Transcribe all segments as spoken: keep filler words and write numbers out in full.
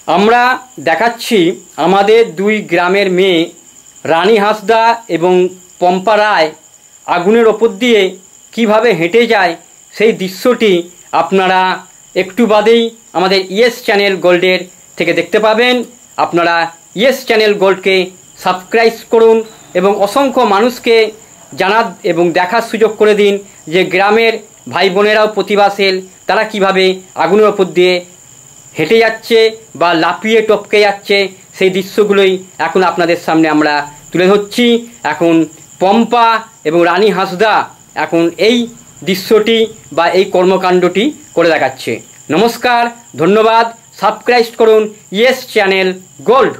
আমরা দেখাচ্ছি আমাদের দুই গ্রামের মেয়ে রানী হাঁসদা এবং পম্পা রায় আগুনের ওপর দিয়ে কিভাবে হেঁটে যায় সেই দৃশ্যটি আপনারা একটু বাদেই আমাদের ইয়েস চ্যানেল গোল্ডের থেকে দেখতে পাবেন। আপনারা ইয়েস চ্যানেল গোল্ডকে সাবস্ক্রাইব করুন এবং অসংখ্য মানুষকে জানার এবং দেখার সুযোগ করে দিন যে গ্রামের ভাই বোনেরাও প্রতিভাশীল, তারা কিভাবে আগুনের ওপর দিয়ে হেঁটে যাচ্ছে বা লাফিয়ে টপকে যাচ্ছে সেই দৃশ্যগুলোই এখন আপনাদের সামনে আমরা তুলে ধরছি। এখন পম্পা এবং রানী হাঁসদা এখন এই দৃশ্যটি বা এই কর্মকাণ্ডটি করে দেখাচ্ছে। নমস্কার, ধন্যবাদ, সাবস্ক্রাইব করুন ইয়েস চ্যানেল গোল্ড।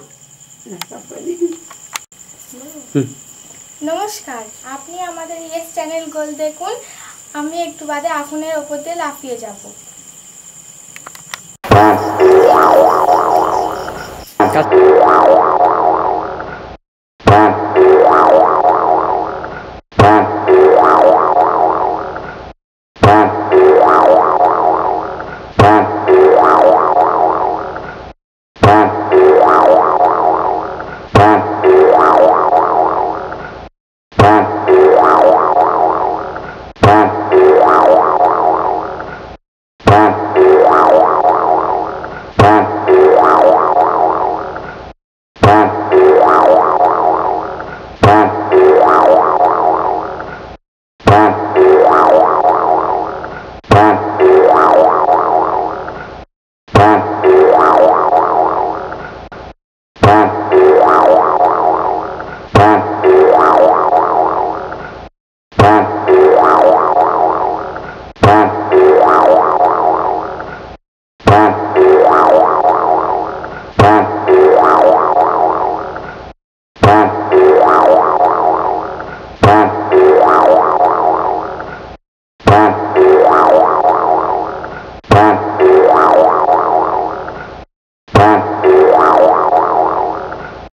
নমস্কার, আপনি আমাদের ইয়েস চ্যানেল গোল্ড দেখুন। আমি একটু বাদে আগুনের ওপর দিয়ে লাফিয়ে যাব।